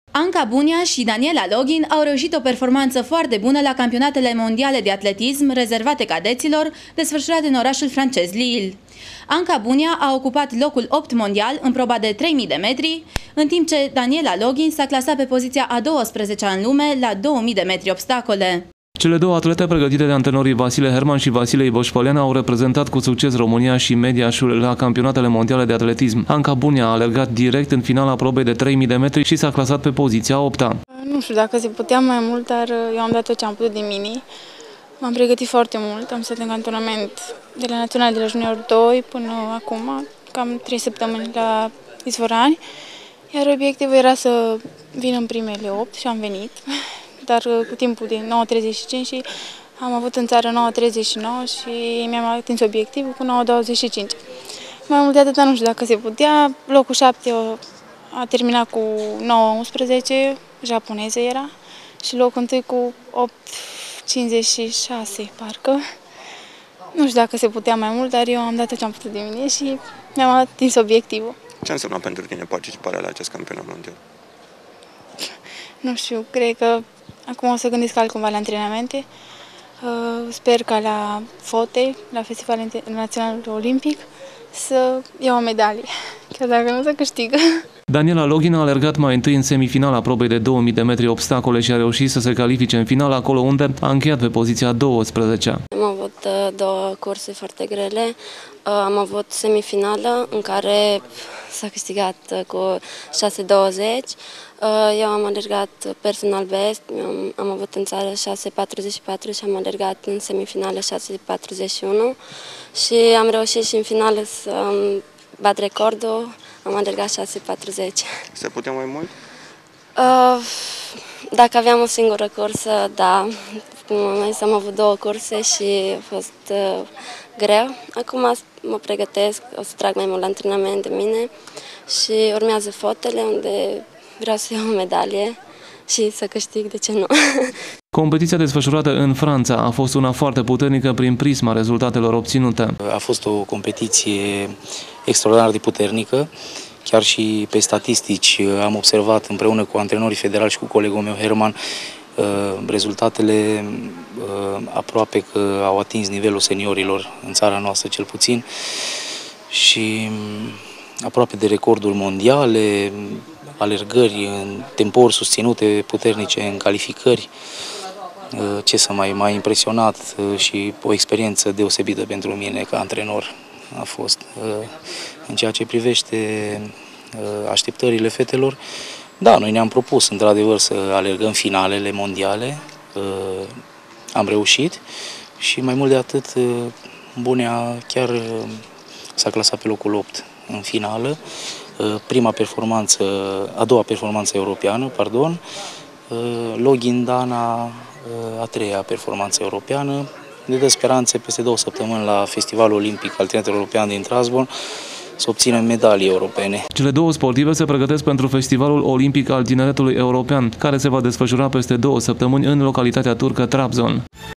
Anca Bunia și Daniela Login au reușit o performanță foarte bună la campionatele mondiale de atletism rezervate cadeților, desfășurate în orașul francez Lille. Anca Bunia a ocupat locul 8 mondial în proba de 3000 de metri, în timp ce Daniela Login s-a clasat pe poziția a 12-a în lume la 2000 de metri obstacole. Cele două atlete pregătite de antrenorii Vasile Herman și Vasile Ivoșpălean au reprezentat cu succes România și Mediașul la campionatele mondiale de atletism. Anca Bunia a alergat direct în finala probei de 3000 de metri și s-a clasat pe poziția 8-a. Nu știu dacă se putea mai mult, dar eu am dat tot ce am putut din mine. M-am pregătit foarte mult, am stat în cantonament de la Național de la Junior 2 până acum, cam 3 săptămâni la Izvorani, iar obiectivul era să vin în primele 8 și am venit, dar cu timpul de 9:35 și am avut în țară 9:39 și mi-am atins obiectivul cu 9:25. Mai mult de atât nu știu dacă se putea, locul 7 a terminat cu 9:11, japoneză era, și locul 1 cu 8:56, parcă. Nu știu dacă se putea mai mult, dar eu am dat tot ce am putut din mine și mi-am atins obiectivul. Ce înseamnă pentru tine participarea la acest campionat mondial? Nu știu, cred că acum o să gândesc altcumva la antrenamente. Sper ca la fote, la Festivalul Internațional Olimpic, să iau o medalie, chiar dacă nu se câștigă. Daniela Login a alergat mai întâi în semifinala probei de 2000 de metri obstacole și a reușit să se califice în final, acolo unde a încheiat pe poziția 12-a. Am avut două curse foarte grele. Am avut semifinală în care s-a câștigat cu 6:20. Eu am alergat personal best, am avut în țară 6:44 și am alergat în semifinală 6:41 și am reușit și în finală să bat recordul, am alergat 6:40. Se putea mai mult? Dacă aveam o singură cursă, da. Am avut două curse și a fost greu. Acum mă pregătesc, o să trag mai mult antrenament de mine și urmează fotele unde vreau să iau o medalie și să câștig, de ce nu? Competiția desfășurată în Franța a fost una foarte puternică prin prisma rezultatelor obținute. A fost o competiție extraordinar de puternică. Chiar și pe statistici am observat împreună cu antrenorii federali și cu colegul meu Herman rezultatele aproape că au atins nivelul seniorilor în țara noastră cel puțin și aproape de recorduri mondiale, alergări în tempouri susținute puternice în calificări. Ce să m-a impresionat și o experiență deosebită pentru mine ca antrenor a fost. În ceea ce privește așteptările fetelor, da, noi ne-am propus într-adevăr să alergăm finalele mondiale, am reușit și mai mult de atât Bunia chiar s-a clasat pe locul 8 în finală, a doua performanță europeană, pardon, Login Dana a treia performanță europeană. Ne dă speranțe peste 2 săptămâni la Festivalul Olimpic al Tineretului European din Strasbourg să obținem medalii europene. Cele două sportive se pregătesc pentru Festivalul Olimpic al Tineretului European, care se va desfășura peste 2 săptămâni în localitatea turcă Trabzon.